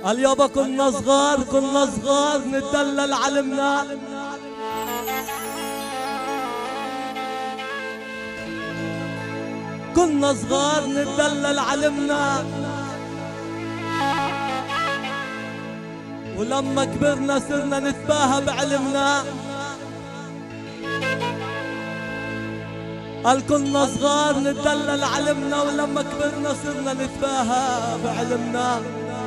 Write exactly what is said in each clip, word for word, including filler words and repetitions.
اليابا كنا صغار كنا صغار نتدلل علمنا، كنا صغار نتدلل علمنا، ولما كبرنا صرنا نتباهى بعلمنا. قال كنا صغار نتدلل علمنا، ولما كبرنا صرنا نتباهى بعلمنا.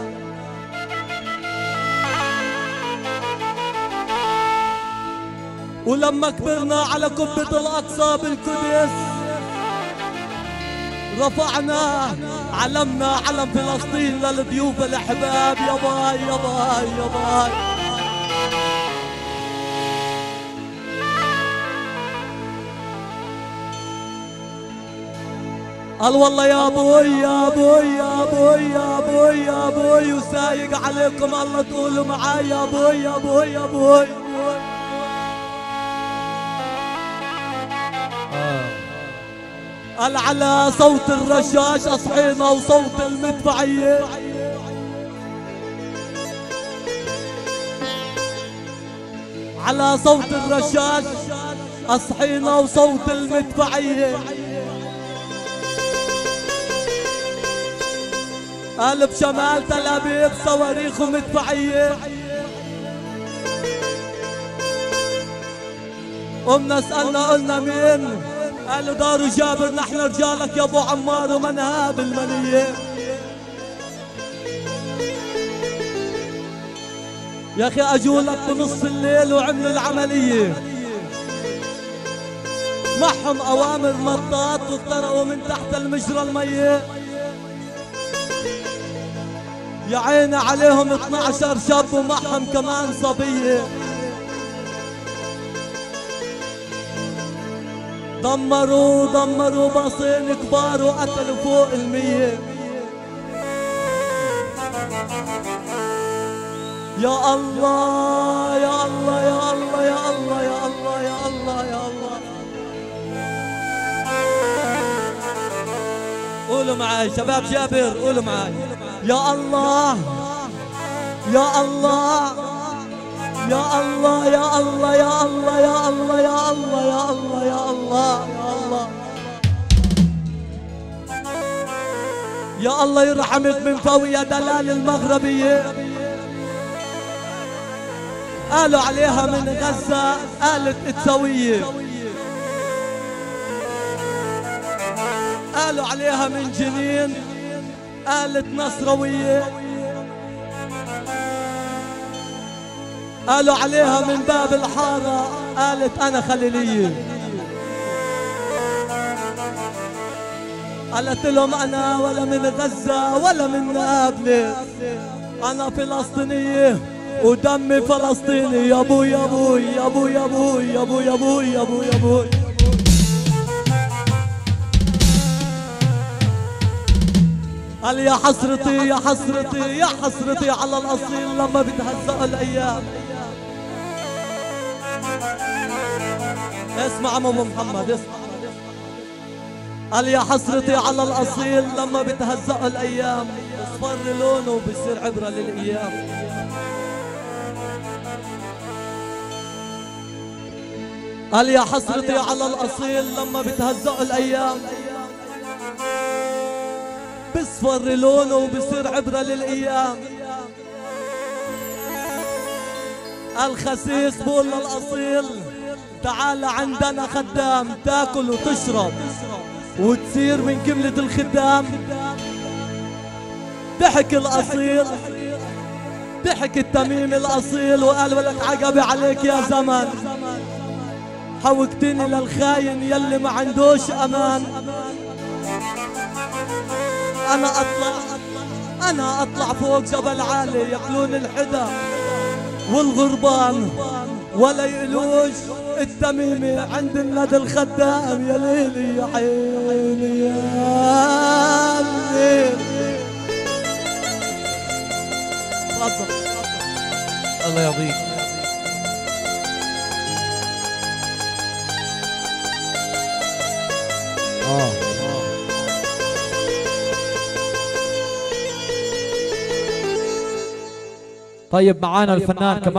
ولما كبرنا على قبة الأقصى بالقدس رفعنا علمنا، علم فلسطين للضيوف الأحباب. يا باي يا باي يا باي. قال والله يا ابوي يا ابوي يا ابوي يا ابوي يا ابوي، وسايق عليكم الله تقولوا معاي يا ابوي يا ابوي يا ابوي. قال على صوت الرشاش اصحينا وصوت المدفعية، على صوت الرشاش اصحينا وصوت المدفعية. قال بشمال تل ابيب صواريخ ومدفعية، قمنا سألنا قلنا مين؟ قالوا دار جابر نحن رجالك يا ابو عمار ومنها بالمنية. يا اخي اجولك بنص الليل وعملوا العملية، معهم اوامر مطاط واخترقوا من تحت المجرى المية. يا عيني عليهم اثني عشر شاب ومعهم كمان صبية. دمروا دمروا باصين كبار وقتلوا فوق المية. يا الله يا الله يا الله يا الله يا الله يا الله يا الله. قولوا معاي شباب جابر، قولوا معاي يا الله يا الله يا الله يا الله يا الله يا الله يا الله يا الله يا الله يا الله يا الله. يرحمك من فوق يا دلال المغربية. قالوا عليها من غزة قالت اتسوية، قالوا عليها من جنين قالت نصروية، قالوا عليها من باب الحارة قالت أنا خليلية. قالت لهم أنا ولا من غزة ولا من نابلس، أنا فلسطينية ودمي فلسطيني. يا أبوي يا أبوي يا أبوي يا أبوي يا أبوي يا أبوي يا أبوي يا أبوي. قال يا حسرتي يا حسرتي يا حسرتي على الأصيل لما بتهزأ الأيام. اسمع عمو محمد اسمع. قال يا حسرتي على الأصيل لما بتهزأ الأيام، بصفر لونه وبصير عبرة للأيام. قال يا حسرتي على الأصيل لما بتهزأ الأيام، بصفر لونه وبصير عبرة للأيام. الخسيس بقول للأصيل تعال عندنا خدام، تاكل وتشرب وتصير من كملة الخدام. ضحك الأصيل ضحك التميم الأصيل وقال ولك عقبي عليك يا زمن، حوقتني للخاين يلي ما عندوش أمان. أنا أطلع أنا أطلع فوق جبل عالي ياكلون الحدا والغربان ولا يقلوش التميمي عند الندى الخدام. يا ليلي يا عيني يا ليل. تفضل الله يرضيك. اه طيب معانا الفنان كمان